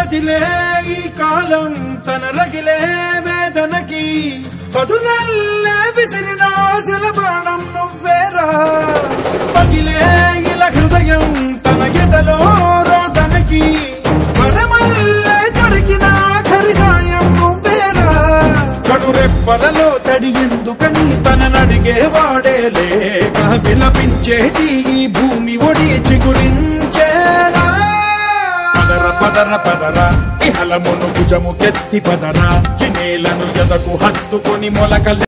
కదిలే ఈ కాలం తన రగిలే వేదనకి పదునల్లే విసిరిన ఆశల బాణం నువ్వేరా పగిలే ఇలా హృదయం తన ఎదలో రోదనకి పరమల్లే దొరికిన ఆఖరి సాయం నువ్వేరా కడురెప్పలలో తడి ఎందుకని తననడిగే వాడే లేక విలపించేటి ఈ భూమి ఒడి చిగురించేరా పదర పదర ఇహలమును భుజము కెత్తి పదరా నేలను ఎదకు హత్తుకొని మొలకలే